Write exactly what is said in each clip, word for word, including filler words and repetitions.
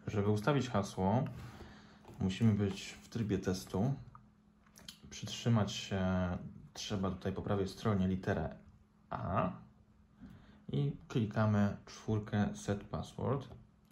Żeby ustawić hasło, musimy być w trybie testu. Przytrzymać się trzeba tutaj po prawej stronie literę A i klikamy czwórkę Set Password.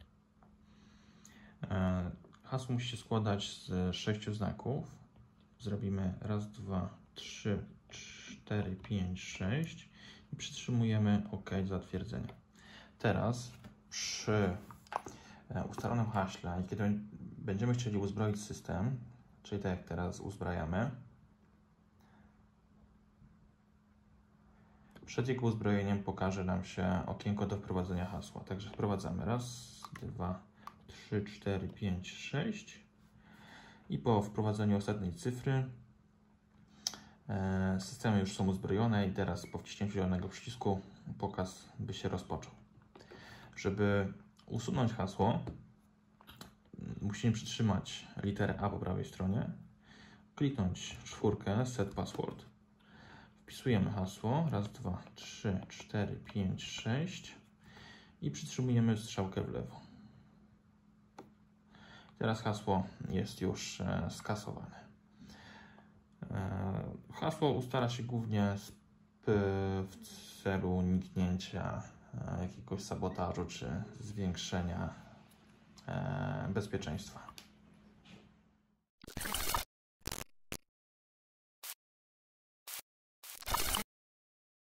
Hasło musi się składać z sześciu znaków. Zrobimy raz, dwa, trzy, cztery, pięć, sześć i przytrzymujemy OK do zatwierdzenia. Teraz przy ustalonym haśle i kiedy będziemy chcieli uzbroić system, czyli tak jak teraz uzbrajamy, przed jego uzbrojeniem pokaże nam się okienko do wprowadzenia hasła. Także wprowadzamy raz, dwa, trzy, cztery, pięć, sześć i po wprowadzeniu ostatniej cyfry systemy już są uzbrojone i teraz po wciśnięciu zielonego przycisku pokaz by się rozpoczął. Żeby usunąć hasło, musimy przytrzymać literę A po prawej stronie, kliknąć czwórkę Set Password, wpisujemy hasło raz, dwa, trzy, cztery, pięć, sześć i przytrzymujemy strzałkę w lewo. Teraz hasło jest już skasowane. Hasło ustala się głównie w celu uniknięcia jakiegoś sabotażu czy zwiększenia bezpieczeństwa.